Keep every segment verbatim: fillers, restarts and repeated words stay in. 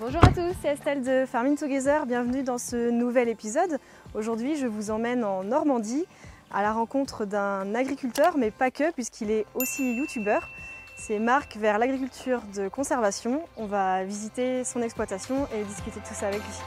Bonjour à tous, c'est Estelle de Farming Together, bienvenue dans ce nouvel épisode. Aujourd'hui, je vous emmène en Normandie à la rencontre d'un agriculteur, mais pas que, puisqu'il est aussi youtubeur. C'est Marc vers l'agriculture de conservation. On va visiter son exploitation et discuter de tout ça avec lui.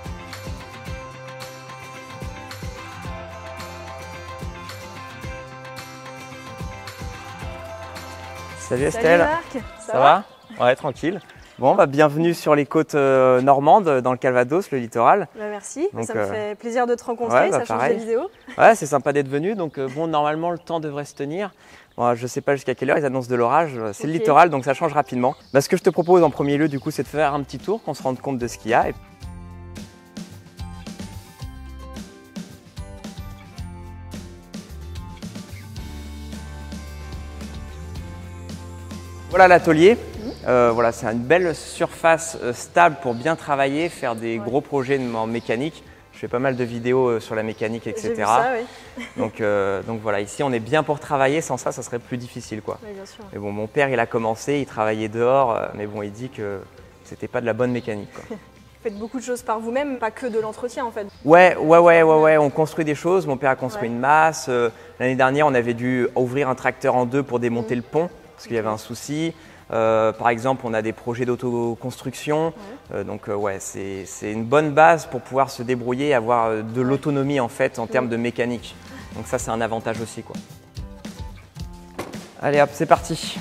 Salut Estelle. Salut Marc, ça, ça va, va? Ouais, tranquille. Bon, bah, bienvenue sur les côtes euh, normandes, dans le Calvados, le littoral. bah, merci, donc, ça me euh... fait plaisir de te rencontrer, ouais, bah, ça change pareil. des vidéos. Ouais, c'est sympa d'être venu, donc euh, bon, normalement le temps devrait se tenir. Bon, je sais pas jusqu'à quelle heure, ils annoncent de l'orage, c'est okay. Le littoral, donc ça change rapidement. Bah, ce que je te propose en premier lieu, du coup, c'est de faire un petit tour, qu'on se rende compte de ce qu'il y a. Et... Voilà l'atelier. Euh, voilà, c'est une belle surface euh, stable pour bien travailler, faire des ouais. gros projets en mécanique. Je fais pas mal de vidéos euh, sur la mécanique, et cetera. J'ai vu ça, oui. donc, euh, donc voilà, ici on est bien pour travailler, sans ça, ça serait plus difficile, quoi. Oui, bien sûr. Mais bon, mon père, il a commencé, il travaillait dehors, euh, mais bon, il dit que c'était pas de la bonne mécanique, quoi. Vous faites beaucoup de choses par vous-même, pas que de l'entretien en fait. Ouais, ouais, ouais, ouais, ouais, on construit des choses. Mon père a construit ouais. une masse. Euh, L'année dernière, on avait dû ouvrir un tracteur en deux pour démonter mmh. le pont, parce qu'il y avait un souci. Euh, par exemple, on a des projets d'autoconstruction, ouais. euh, donc euh, ouais, c'est une bonne base pour pouvoir se débrouiller et avoir euh, de l'autonomie en fait en termes ouais. de mécanique. Donc ça, c'est un avantage aussi, quoi. Allez hop, c'est parti.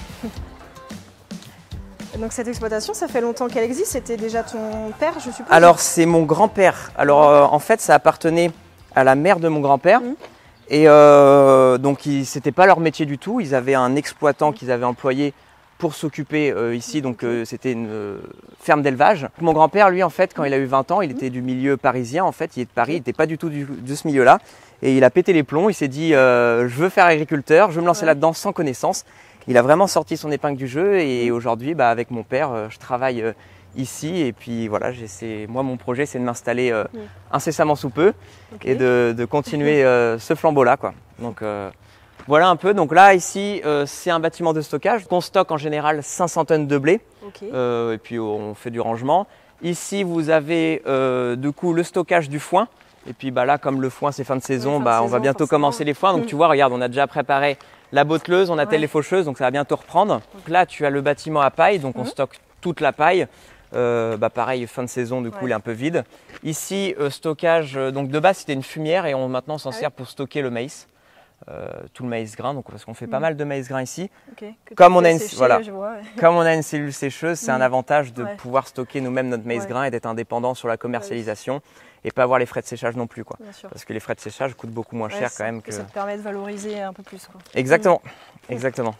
Donc cette exploitation, ça fait longtemps qu'elle existe, c'était déjà ton père, je suppose? Alors c'est mon grand-père. Alors euh, en fait, ça appartenait à la mère de mon grand-père. Mmh. Et euh, donc c'était pas leur métier du tout, ils avaient un exploitant mmh. qu'ils avaient employé pour s'occuper euh, ici, donc euh, c'était une euh, ferme d'élevage. Mon grand-père, lui, en fait, quand il a eu vingt ans, il était du milieu parisien, en fait, il est de Paris, il n'était pas du tout du, de ce milieu-là. Et il a pété les plombs, il s'est dit euh, je veux faire agriculteur, je veux me lancer ouais. là-dedans sans connaissance. Il a vraiment sorti son épingle du jeu et aujourd'hui, bah, avec mon père, euh, je travaille euh, ici. Et puis voilà, moi, mon projet, c'est de m'installer euh, oui. incessamment sous peu okay. et de, de continuer euh, ce flambeau-là, quoi. Donc, euh, voilà un peu, donc là ici euh, c'est un bâtiment de stockage. On stocke en général cinq cents tonnes de blé okay. euh, et puis on fait du rangement. Ici vous avez euh, du coup le stockage du foin. Et puis bah, là comme le foin c'est fin de saison, ouais, fin bah, de on saison, va bientôt forcément. commencer les foins. Donc mmh. tu vois, regarde, on a déjà préparé la botteleuse, on a ouais. les faucheuses, donc ça va bientôt reprendre. Donc là tu as le bâtiment à paille, donc mmh. on stocke toute la paille. Euh, bah, pareil, fin de saison, du coup ouais. il est un peu vide. Ici euh, stockage, donc de base c'était une fumière et on maintenant s'en ah, sert oui. pour stocker le maïs. Euh, tout le maïs grain, donc parce qu'on fait mmh. pas mal de maïs grain ici. Okay. Comme, on a une, sécher, voilà, vois, ouais. Comme on a une cellule sécheuse, c'est mmh. un avantage de ouais. pouvoir stocker nous-mêmes notre maïs ouais. grain et d'être indépendant sur la commercialisation ouais. et pas avoir les frais de séchage non plus, quoi. Parce que les frais de séchage coûtent beaucoup moins ouais, cher quand même que... Ça te permet de valoriser un peu plus, quoi. Exactement, mmh. exactement.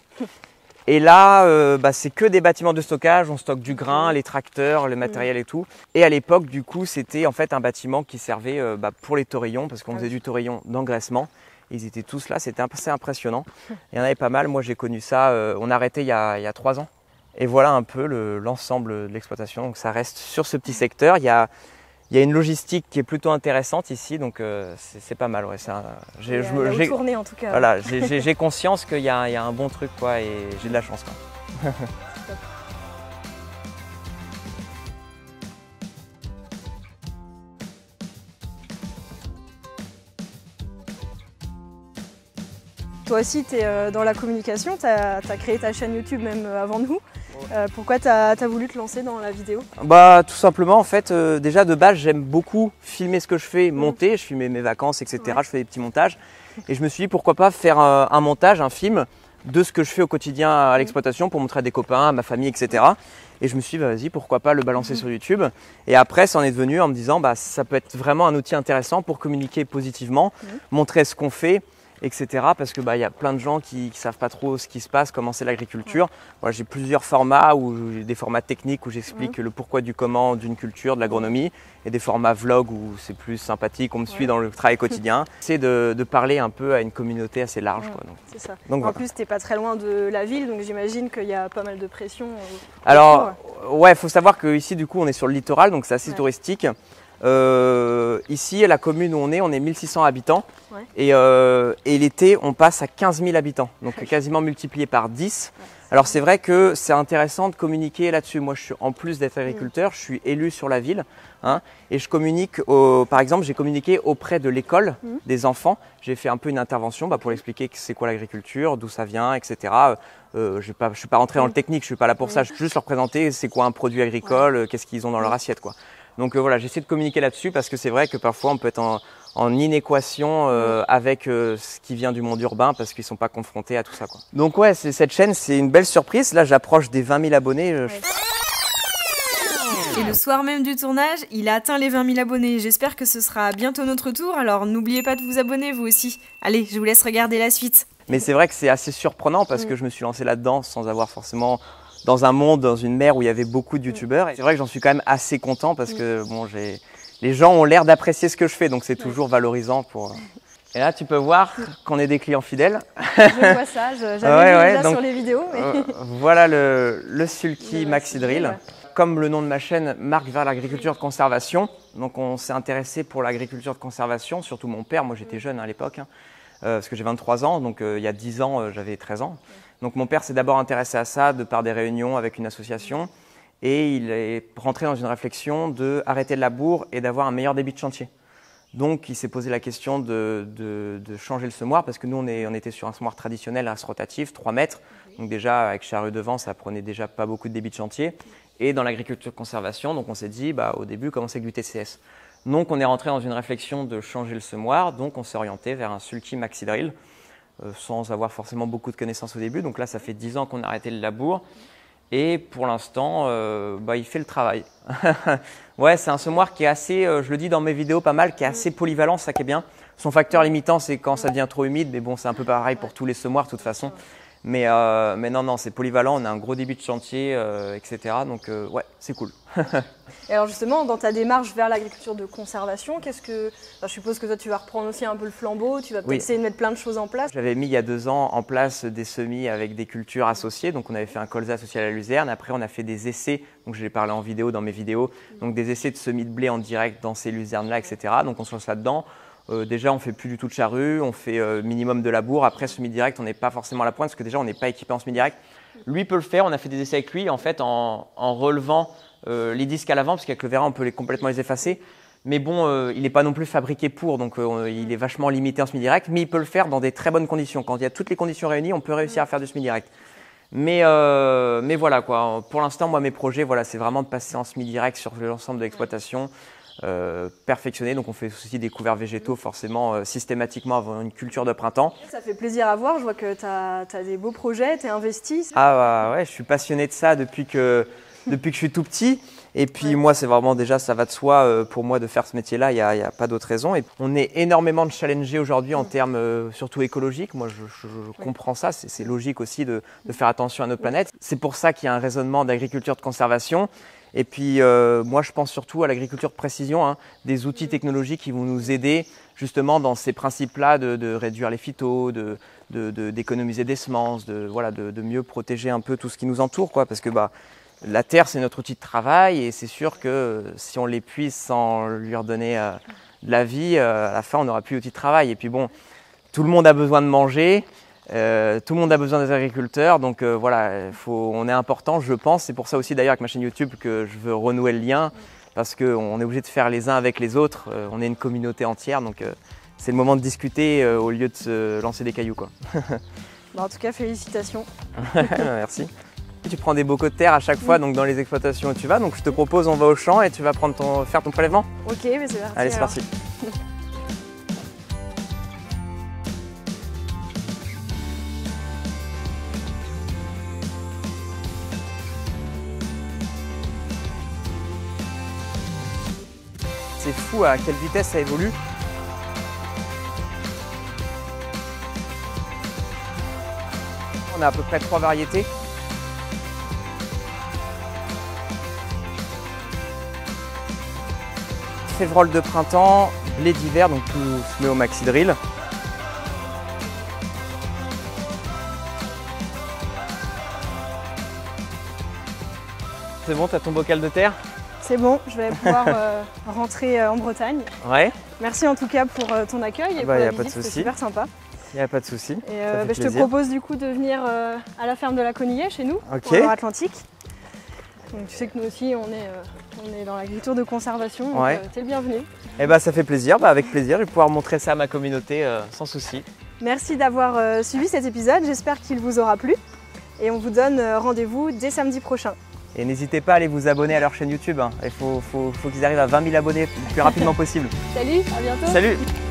Et là, euh, bah, c'est que des bâtiments de stockage, on stocke du grain, mmh. les tracteurs, le matériel mmh. et tout. Et à l'époque, du coup, c'était en fait un bâtiment qui servait euh, bah, pour les taurillons, parce qu'on ah, faisait oui. du taurillon d'engraissement. Ils étaient tous là, c'était assez impressionnant. Il y en avait pas mal, moi j'ai connu ça, euh, on a arrêté il y a, il y a trois ans. Et voilà un peu l'ensemble le, de l'exploitation, donc ça reste sur ce petit secteur. Il y a, il y a une logistique qui est plutôt intéressante ici, donc euh, c'est pas mal. Ouais, j'ai tourné en tout cas. Voilà, j'ai conscience qu'il y, y a un bon truc, quoi, et j'ai de la chance, quoi. Toi aussi, tu es dans la communication, tu as, as créé ta chaîne YouTube même avant nous. Euh, pourquoi tu as, as voulu te lancer dans la vidéo? Bah, tout simplement, en fait, euh, déjà de base, j'aime beaucoup filmer ce que je fais, monter, mmh. je filme mes vacances, et cetera. Ouais. Je fais des petits montages. Et je me suis dit, pourquoi pas faire euh, un montage, un film de ce que je fais au quotidien à l'exploitation pour montrer à des copains, à ma famille, et cetera. Et je me suis dit, bah, vas-y, pourquoi pas le balancer mmh. sur YouTube. Et après, ça en est devenu en me disant, bah, ça peut être vraiment un outil intéressant pour communiquer positivement, mmh. montrer ce qu'on fait, et cetera. Parce que bah, y a plein de gens qui ne savent pas trop ce qui se passe, comment c'est l'agriculture. Ouais. Moi, j'ai plusieurs formats, où, des formats techniques où j'explique ouais. le pourquoi du comment d'une culture, de l'agronomie, et des formats vlog où c'est plus sympathique, on me suit ouais. dans le travail quotidien. C'est de, de parler un peu à une communauté assez large. Ouais. C'est ça. Donc, en voilà. plus, tu n'es pas très loin de la ville, donc j'imagine qu'il y a pas mal de pression. Alors, autour. ouais, il faut savoir qu'ici, du coup, on est sur le littoral, donc c'est assez ouais. touristique. Euh, ici, la commune où on est, on est mille six cents habitants. Ouais. Et, euh, et l'été, on passe à quinze mille habitants, donc quasiment multiplié par dix. Ouais. Alors c'est vrai que c'est intéressant de communiquer là-dessus. Moi, je suis, en plus d'être agriculteur, je suis élu sur la ville, hein, et je communique, au, par exemple, j'ai communiqué auprès de l'école mmh. des enfants. J'ai fait un peu une intervention bah, pour expliquer c'est quoi l'agriculture, d'où ça vient, et cetera. Euh, je ne suis pas rentré dans le technique, je ne suis pas là pour ça. Je veux juste leur présenter c'est quoi un produit agricole, ouais. qu'est-ce qu'ils ont dans leur assiette, quoi. Donc euh, voilà, j'essaie de communiquer là-dessus parce que c'est vrai que parfois on peut être en, en inéquation euh, avec euh, ce qui vient du monde urbain parce qu'ils ne sont pas confrontés à tout ça, quoi. Donc ouais, cette chaîne, c'est une belle surprise. Là, j'approche des vingt mille abonnés. Ouais. Et le soir même du tournage, il a atteint les vingt mille abonnés. J'espère que ce sera bientôt notre tour, alors n'oubliez pas de vous abonner vous aussi. Allez, je vous laisse regarder la suite. Mais c'est vrai que c'est assez surprenant parce que je me suis lancé là-dedans sans avoir forcément... dans un monde, dans une mer où il y avait beaucoup de youtubeurs. Et c'est vrai que j'en suis quand même assez content parce que bon, j'ai... les gens ont l'air d'apprécier ce que je fais, donc c'est toujours valorisant pour... Et là, tu peux voir qu'on est des clients fidèles. Je vois ça, j'avais ouais, vu ouais, déjà donc, sur les vidéos. Mais... euh, voilà le, le Sulky Maxi Drill. Ouais. Comme le nom de ma chaîne marque vers l'agriculture de conservation, donc on s'est intéressé pour l'agriculture de conservation, surtout mon père. Moi, j'étais jeune à l'époque, hein, euh, parce que j'ai vingt-trois ans, donc euh, il y a dix ans, euh, j'avais treize ans. Donc mon père s'est d'abord intéressé à ça de par des réunions avec une association et il est rentré dans une réflexion de arrêter le labour et d'avoir un meilleur débit de chantier. Donc il s'est posé la question de, de, de changer le semoir parce que nous on, est, on était sur un semoir traditionnel à asse rotative, trois mètres. Donc déjà avec charrue devant ça prenait déjà pas beaucoup de débit de chantier. Et dans l'agriculture de conservation, donc on s'est dit bah, au début comment c'est que du T C S. Donc on est rentré dans une réflexion de changer le semoir, donc on s'est orienté vers un Sulky Maxi Drill. Euh, sans avoir forcément beaucoup de connaissances au début. Donc là, ça fait dix ans qu'on a arrêté le labour. Et pour l'instant, euh, bah, il fait le travail. Ouais, c'est un semoir qui est assez, euh, je le dis dans mes vidéos pas mal, qui est assez polyvalent, ça qui est bien. Son facteur limitant, c'est quand ça devient trop humide. Mais bon, c'est un peu pareil pour tous les semoirs de toute façon. Mais, euh, mais non, non, c'est polyvalent. On a un gros débit de chantier, euh, et cetera. Donc euh, ouais, c'est cool. Et alors justement, dans ta démarche vers l'agriculture de conservation, qu'est-ce que... Enfin, je suppose que toi, tu vas reprendre aussi un peu le flambeau, tu vas peut-être oui. essayer de mettre plein de choses en place. J'avais mis il y a deux ans en place des semis avec des cultures associées. Donc on avait fait un colza associé à la luzerne. Après, on a fait des essais. Donc je l'ai parlé en vidéo dans mes vidéos. Donc des essais de semis de blé en direct dans ces luzernes-là, et cetera. Donc on se lance là-dedans. Euh, déjà, on ne fait plus du tout de charrue, on fait euh, minimum de labour. Après, semi-direct, on n'est pas forcément à la pointe parce que déjà, on n'est pas équipé en semi-direct. Lui peut le faire, on a fait des essais avec lui en fait en, en relevant euh, les disques à l'avant parce qu'avec le vérin, on peut les, complètement les effacer. Mais bon, euh, il n'est pas non plus fabriqué pour, donc euh, il est vachement limité en semi-direct, mais il peut le faire dans des très bonnes conditions. Quand il y a toutes les conditions réunies, on peut réussir à faire du semi-direct. Mais, euh, mais voilà, quoi. Pour l'instant, moi, mes projets, voilà, c'est vraiment de passer en semi-direct sur l'ensemble de l'exploitation. Euh, perfectionner, donc on fait aussi des couverts végétaux forcément euh, systématiquement avant une culture de printemps. Ça fait plaisir à voir, je vois que tu as, as des beaux projets, tu es investi. Ah ouais, je suis passionné de ça depuis que, depuis que je suis tout petit. Et puis ouais. moi, c'est vraiment déjà, ça va de soi euh, pour moi de faire ce métier-là, il n'y a, a pas d'autre raison. Et on est énormément de challengés aujourd'hui en termes euh, surtout écologiques. Moi, je, je, je ouais. comprends ça, c'est logique aussi de, de faire attention à notre planète. C'est pour ça qu'il y a un raisonnement d'agriculture de conservation. Et puis euh, moi je pense surtout à l'agriculture de précision, hein, des outils technologiques qui vont nous aider justement dans ces principes-là de, de réduire les phytos, de, de, de, d'économiser des semences, de, voilà, de, de mieux protéger un peu tout ce qui nous entoure, quoi, parce que bah, la terre c'est notre outil de travail et c'est sûr que si on l'épuise sans lui redonner euh, de la vie, euh, à la fin on n'aura plus d'outil de travail. Et puis bon, tout le monde a besoin de manger. Euh, tout le monde a besoin des agriculteurs, donc euh, voilà, faut, on est important, je pense. C'est pour ça aussi d'ailleurs avec ma chaîne YouTube que je veux renouer le lien, parce qu'on est obligé de faire les uns avec les autres. Euh, on est une communauté entière, donc euh, c'est le moment de discuter euh, au lieu de se lancer des cailloux, quoi. Bah, en tout cas, félicitations. Merci. Tu prends des bocaux de terre à chaque fois, oui. donc dans les exploitations où tu vas. Donc je te propose, on va au champ et tu vas prendre ton, faire ton prélèvement. Ok, mais c'est parti. Allez, c'est parti. C'est fou à quelle vitesse ça évolue. On a à peu près trois variétés. Févrole de printemps, blé d'hiver, donc tout se met au Maxi Drill. C'est bon, tu as ton bocal de terre? c'est bon, je vais pouvoir euh, rentrer euh, en Bretagne. Ouais. Merci en tout cas pour euh, ton accueil et Bah, pour y la a pas de visite, c'était souci. super sympa. Il n'y a pas de souci. Et euh, bah, je te propose du coup de venir euh, à la ferme de la Conillée chez nous, Ok. en Loire-Atlantique. Donc tu sais que nous aussi on est, euh, on est dans l'agriculture de conservation, donc Ouais. euh, t'es le bienvenu. Eh bah, ça fait plaisir, bah, avec plaisir, je vais pouvoir montrer ça à ma communauté euh, sans souci. Merci d'avoir euh, suivi cet épisode, j'espère qu'il vous aura plu. Et on vous donne euh, rendez-vous dès samedi prochain. Et n'hésitez pas à aller vous abonner à leur chaîne YouTube. Hein. Il faut, faut, faut qu'ils arrivent à vingt mille abonnés le plus rapidement possible. Salut, à bientôt. Salut!